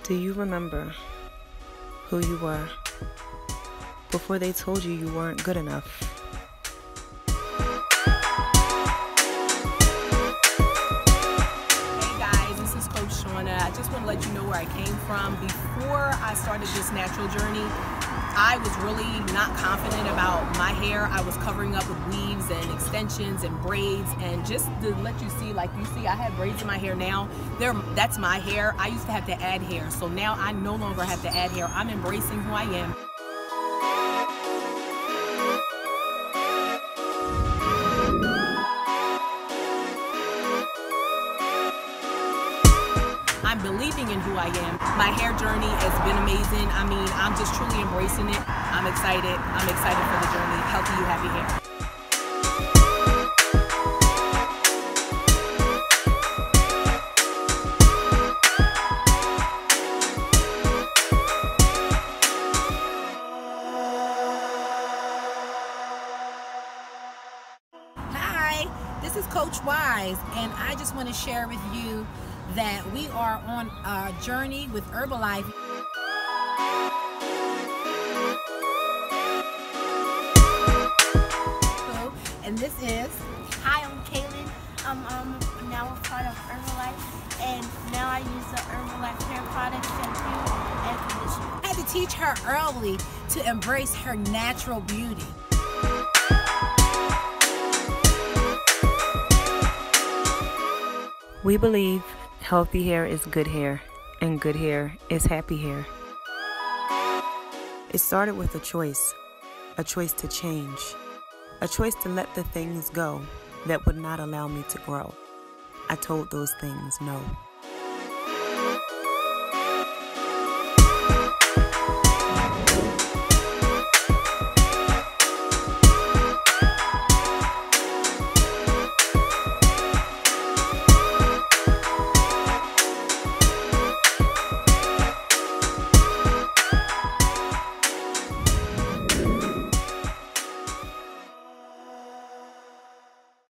Do you remember who you were before they told you you weren't good enough? Hey guys, this is Coach Shauna. I just want to let you know where I came from. Before I started this natural journey, I was really not confident about my hair. I was covering up with weaves and extensions and braids, and just to let you see, like you see, I have braids in my hair now. That's my hair. I used to have to add hair, so now I no longer have to add hair. I'm embracing who I am. I'm believing in who I am. My hair journey has been amazing. I mean, I'm just truly embracing it. I'm excited. I'm excited for the journey. Healthy You Happy Hair. Hi, this is Coach Wise, and I just want to share with you that we are on a journey with Herbalife. And this is... Hi, I'm Kaylin. I'm now a part of Herbalife, and now I use the Herbalife hair product, shampoo, and conditioner. I had to teach her early to embrace her natural beauty. We believe healthy hair is good hair, and good hair is happy hair. It started with a choice to change, a choice to let the things go that would not allow me to grow. I told those things no.